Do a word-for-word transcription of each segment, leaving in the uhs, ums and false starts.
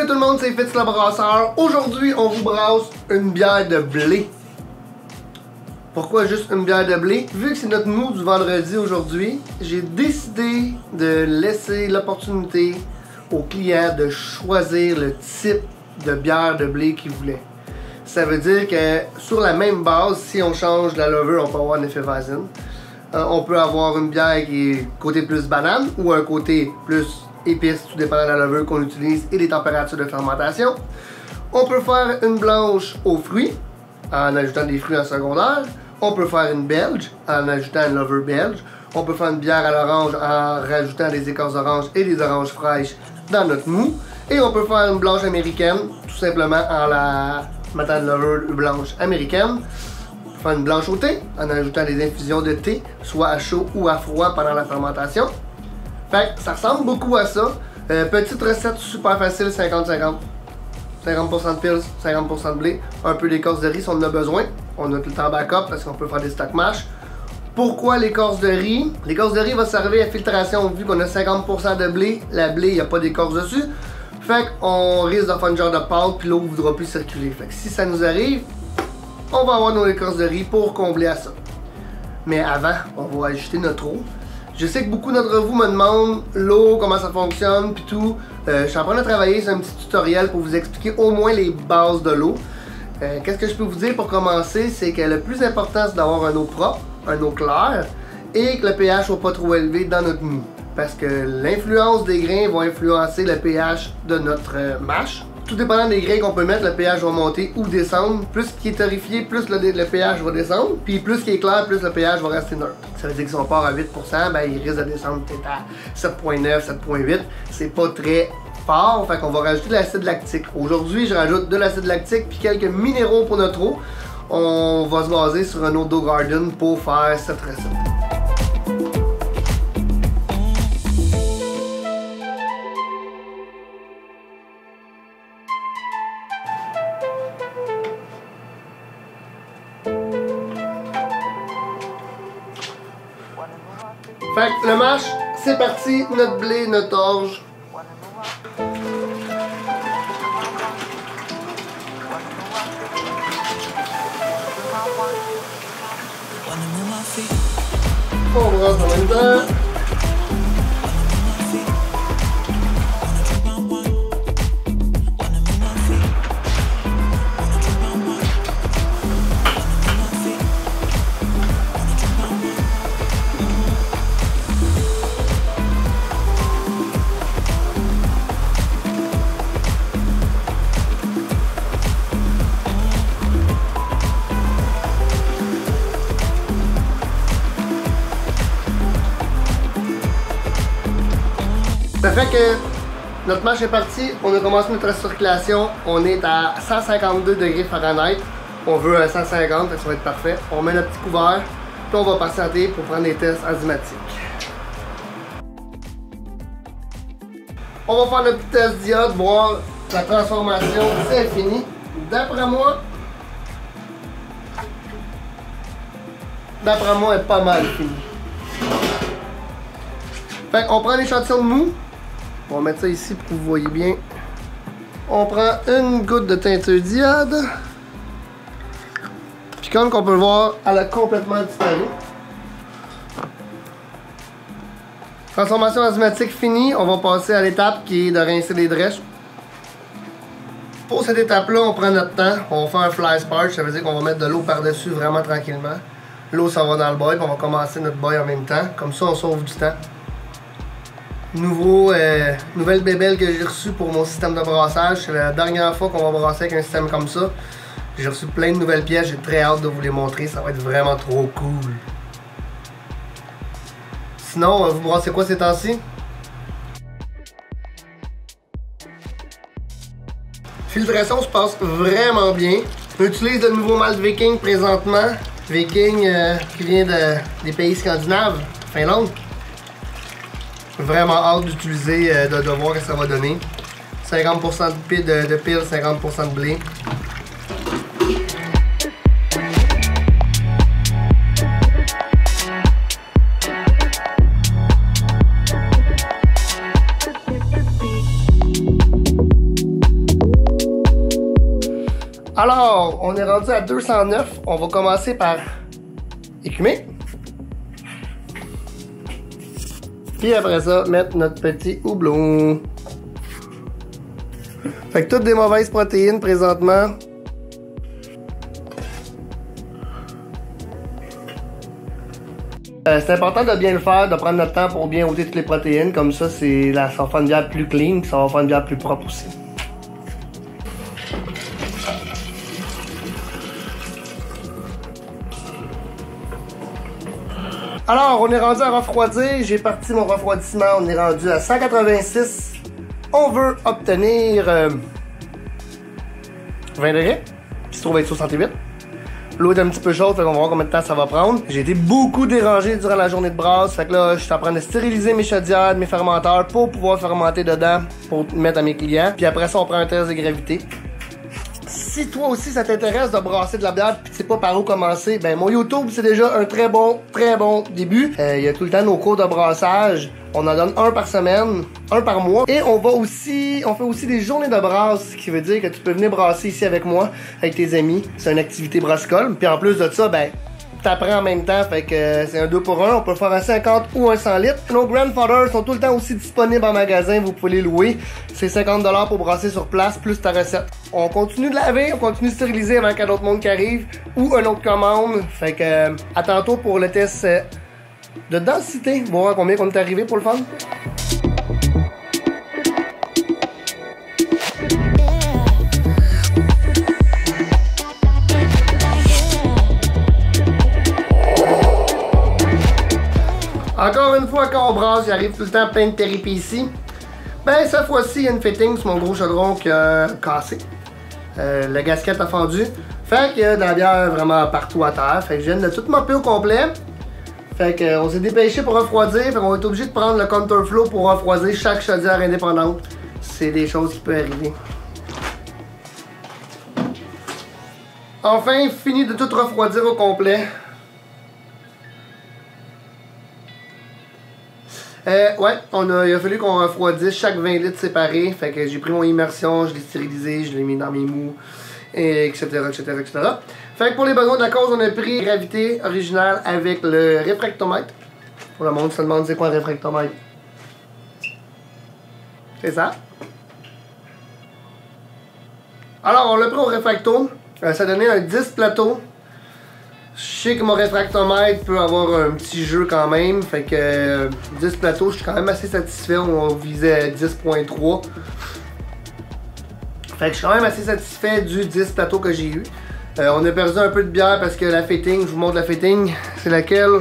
Salut tout le monde, c'est Fitz le brasseur. Aujourd'hui, on vous brasse une bière de blé. Pourquoi juste une bière de blé? Vu que c'est notre mou du vendredi aujourd'hui, j'ai décidé de laisser l'opportunité aux clients de choisir le type de bière de blé qu'ils voulaient. Ça veut dire que sur la même base, si on change la levure, on peut avoir un effervescent. Euh, on peut avoir une bière qui est côté plus banane ou un côté plus épices, tout dépendant de la levure qu'on utilise et des températures de fermentation. On peut faire une blanche aux fruits en ajoutant des fruits en secondaire. On peut faire une belge en ajoutant une levure belge. On peut faire une bière à l'orange en rajoutant des écorces d'orange et des oranges fraîches dans notre mou. Et on peut faire une blanche américaine tout simplement en la mettant une levure blanche américaine. On peut faire une blanche au thé en ajoutant des infusions de thé, soit à chaud ou à froid pendant la fermentation. Fait que ça ressemble beaucoup à ça. Euh, petite recette super facile, cinquante cinquante. cinquante pour cent de pils, cinquante pour cent de blé. Un peu d'écorce de riz si on en a besoin. On a tout le temps backup parce qu'on peut faire des stock mash. Pourquoi l'écorce de riz? L'écorce de riz va servir à filtration. Vu qu'on a cinquante pour cent de blé, la blé, il n'y a pas d'écorce dessus. Fait qu'on risque de faire une genre de pâte puis l'eau ne voudra plus circuler. Fait que si ça nous arrive, on va avoir nos écorces de riz pour combler à ça. Mais avant, on va ajouter notre eau. Je sais que beaucoup d'entre vous me demandent l'eau, comment ça fonctionne, puis tout. Euh, je suis en train de travailler sur un petit tutoriel pour vous expliquer au moins les bases de l'eau. Euh, Qu'est-ce que je peux vous dire pour commencer, c'est que le plus important, c'est d'avoir un eau propre, un eau claire, et que le pH soit pas trop élevé dans notre mou. Parce que l'influence des grains va influencer le pH de notre euh, mash. Tout dépendant des grains qu'on peut mettre, le pH va monter ou descendre. Plus qui est torréfié, plus le, le pH va descendre. Puis plus qui est clair, plus le pH va rester neutre. Ça veut dire que si on part à huit pour cent, ben, il risque de descendre peut-être à sept virgule neuf, sept virgule huit. C'est pas très fort, fait qu'on va rajouter de l'acide lactique. Aujourd'hui, je rajoute de l'acide lactique puis quelques minéraux pour notre eau. On va se baser sur un eau d'eau garden pour faire cette recette. Fait que le mash, c'est parti, notre blé, notre orge. On brasse en même temps. Ça fait que notre mash est parti, on a commencé notre circulation, on est à cent cinquante-deux degrés Fahrenheit, on veut à cent cinquante, ça va être parfait. On met notre petit couvert, puis on va patienter pour prendre des tests enzymatiques. On va faire le petit test d'iode, voir la transformation, c'est fini. D'après moi, d'après moi, elle est pas mal finie. Fait qu'on prend l'échantillon de mou. On va mettre ça ici pour que vous voyez bien. On prend une goutte de teinture d'iode. Puis comme on peut le voir, elle a complètement disparu. Transformation enzymatique finie. On va passer à l'étape qui est de rincer les drèches. Pour cette étape-là, on prend notre temps. On va faire un fly sparge. Ça veut dire qu'on va mettre de l'eau par-dessus vraiment tranquillement. L'eau s'en va dans le boil. Puis on va commencer notre boil en même temps. Comme ça, on sauve du temps. Nouveau, euh, nouvelle bébelle que j'ai reçue pour mon système de brassage. C'est la dernière fois qu'on va brasser avec un système comme ça. J'ai reçu plein de nouvelles pièces. J'ai très hâte de vous les montrer. Ça va être vraiment trop cool. Sinon, vous brassez quoi ces temps-ci? Filtration se passe vraiment bien. On utilise le nouveau malt Viking présentement. Viking euh, qui vient de, des pays scandinaves, Finlande. Vraiment hâte d'utiliser, euh, de, de voir ce que ça va donner. cinquante pour cent de, de, de pile, cinquante pour cent de blé. Alors, on est rendu à deux cent neuf. On va commencer par écumer. Puis après ça, mettre notre petit houblon. Fait que toutes des mauvaises protéines présentement. Euh, c'est important de bien le faire, de prendre notre temps pour bien ôter toutes les protéines. Comme ça, c'est la, ça va faire une bière plus clean, puis ça va faire une bière plus propre aussi. Alors, on est rendu à refroidir. J'ai parti mon refroidissement. On est rendu à cent quatre-vingt-six. On veut obtenir euh, vingt degrés, qui se trouve être soixante-huit. L'eau est un petit peu chaude, fait qu'on va voir combien de temps ça va prendre. J'ai été beaucoup dérangé durant la journée de brasse, fait que là, je suis en train de stériliser mes chaudières, mes fermenteurs pour pouvoir fermenter dedans, pour mettre à mes clients. Puis après ça, on prend un test de gravité. Si toi aussi ça t'intéresse de brasser de la bière pis tu sais pas par où commencer, ben mon YouTube c'est déjà un très bon, très bon début. Il euh, y a tout le temps nos cours de brassage. On en donne un par semaine, un par mois. Et on va aussi, on fait aussi des journées de brasse, ce qui veut dire que tu peux venir brasser ici avec moi, avec tes amis. C'est une activité brassicole. Puis en plus de ça, ben t'apprends en même temps, fait que euh, c'est un deux pour un. On peut faire un cinquante ou un cent litres. Nos Grandfathers sont tout le temps aussi disponibles en magasin, vous pouvez les louer. C'est cinquante dollars pour brasser sur place, plus ta recette. On continue de laver, on continue de stériliser avant qu'il y ait d'autres monde qui arrive, ou une autre commande. Fait que euh, à tantôt pour le test euh, de densité. On va voir combien on est arrivé pour le fun. Encore une fois, quand on brasse, il arrive tout le temps plein de péripéties. Ben, cette fois-ci, il y a une fitting sur mon gros chaudron qui a cassé. Euh, la gasquette a fendu. Fait qu'il y a de la bière vraiment partout à terre. Fait que je viens de tout mopper au complet. Fait qu'on s'est dépêché pour refroidir. Fait qu'on va être obligé de prendre le counterflow pour refroidir chaque chaudière indépendante. C'est des choses qui peuvent arriver. Enfin, fini de tout refroidir au complet. Euh, ouais, on a, il a fallu qu'on refroidisse chaque vingt litres séparés. Fait que j'ai pris mon immersion, je l'ai stérilisé, je l'ai mis dans mes mous, et etc, etc, et cetera. Fait que pour les besoins de la cause, on a pris gravité originale avec le réfractomètre. Pour le monde se demande c'est quoi un réfractomètre. C'est ça. Alors, on l'a pris au réfracto. Euh, ça donnait un dix plateau. Je sais que mon réfractomètre peut avoir un petit jeu quand même, fait que euh, dix plateaux, je suis quand même assez satisfait, on visait dix virgule trois. Fait que je suis quand même assez satisfait du dix plateaux que j'ai eu. Euh, on a perdu un peu de bière parce que la fitting, je vous montre la fitting, c'est laquelle?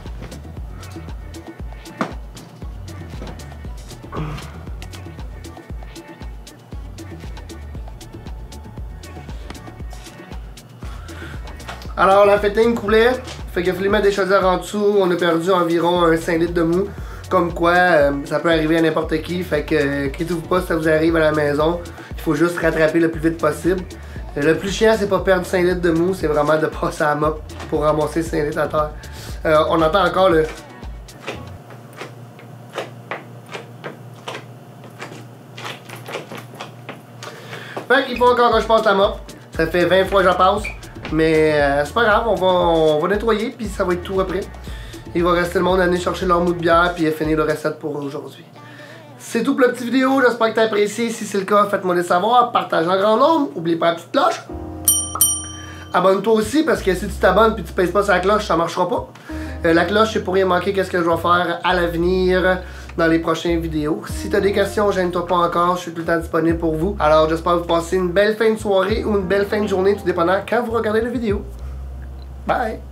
Alors la fitting coulait, fait qu'il a fallu mettre des chaudières en dessous, on a perdu environ un cinq litres de mou. Comme quoi, euh, ça peut arriver à n'importe qui, fait que euh, inquiétez-vous pas si ça vous arrive à la maison. Il faut juste rattraper le plus vite possible. Euh, le plus chiant, c'est pas perdre cinq litres de mou, c'est vraiment de passer à la mop pour ramasser cinq litres à terre. Euh, on entend encore le... Fait qu'il faut encore que je passe la mop. Ça fait vingt fois que je passe. Mais euh, c'est pas grave, on va, on va nettoyer puis ça va être tout après. Il va rester le monde à aller chercher leur mou de bière puis à finir le recette pour aujourd'hui. C'est tout pour la petite vidéo, j'espère que t'as apprécié. Si c'est le cas, faites-moi le savoir, partage en grand nombre, n'oublie pas la petite cloche. Abonne-toi aussi parce que si tu t'abonnes puis tu pèses pas sur la cloche, ça marchera pas. Euh, la cloche, c'est pour rien manquer qu'est-ce que je vais faire à l'avenir dans les prochaines vidéos. Si tu as des questions, gêne-toi pas encore, je suis tout le temps disponible pour vous. Alors j'espère que vous passez une belle fin de soirée ou une belle fin de journée, tout dépendant quand vous regardez la vidéo. Bye!